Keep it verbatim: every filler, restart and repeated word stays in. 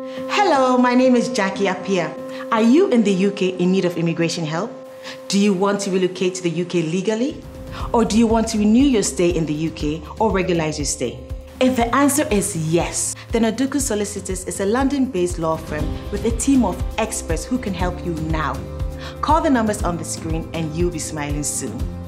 Hello, my name is Jackie Appiah. Are you in the U K in need of immigration help? Do you want to relocate to the U K legally? Or do you want to renew your stay in the U K or regularize your stay? If the answer is yes, then Adukus Solicitors is a London-based law firm with a team of experts who can help you now. Call the numbers on the screen and you'll be smiling soon.